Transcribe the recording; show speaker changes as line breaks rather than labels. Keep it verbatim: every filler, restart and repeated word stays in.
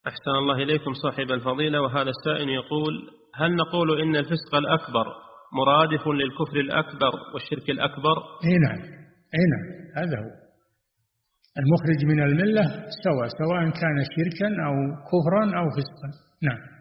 أحسن الله إليكم صاحب الفضيلة. وهذا السائل يقول: هل نقول إن الفسق الأكبر مرادف للكفر الأكبر والشرك الأكبر؟
اي نعم، اي نعم، هذا هو المخرج من الملة، سواء سواء كان شركا أو كفرا أو فسقا. نعم.